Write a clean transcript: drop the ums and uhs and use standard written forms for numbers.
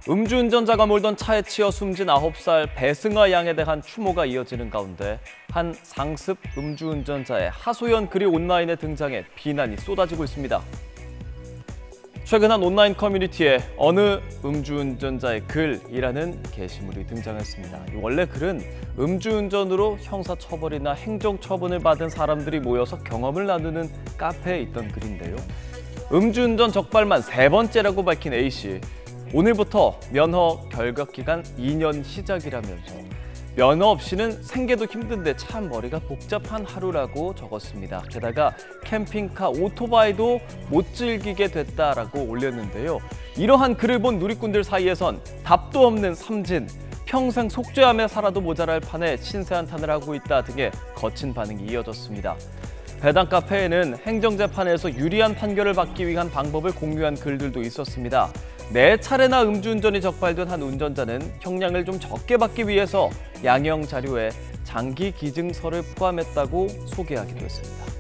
음주운전자가 몰던 차에 치여 숨진 9살 배승아 양에 대한 추모가 이어지는 가운데 한 상습 음주운전자의 하소연 글이 온라인에 등장해 비난이 쏟아지고 있습니다. 최근 한 온라인 커뮤니티에 어느 음주운전자의 글이라는 게시물이 등장했습니다. 원래 글은 음주운전으로 형사처벌이나 행정처분을 받은 사람들이 모여서 경험을 나누는 카페에 있던 글인데요. 음주운전 적발만 3번째라고 밝힌 A씨. 오늘부터 면허 결격 기간 2년 시작이라면서 면허 없이는 생계도 힘든데 참 머리가 복잡한 하루라고 적었습니다. 게다가 캠핑카, 오토바이도 못 즐기게 됐다라고 올렸는데요. 이러한 글을 본 누리꾼들 사이에선 답도 없는 삼진, 평생 속죄하며 살아도 모자랄 판에 신세한탄을 하고 있다 등의 거친 반응이 이어졌습니다. 배당 카페에는 행정재판에서 유리한 판결을 받기 위한 방법을 공유한 글들도 있었습니다. 4차례나 음주운전이 적발된 한 운전자는 형량을 좀 적게 받기 위해서 양형 자료에 장기 기증서를 포함했다고 소개하기도 했습니다.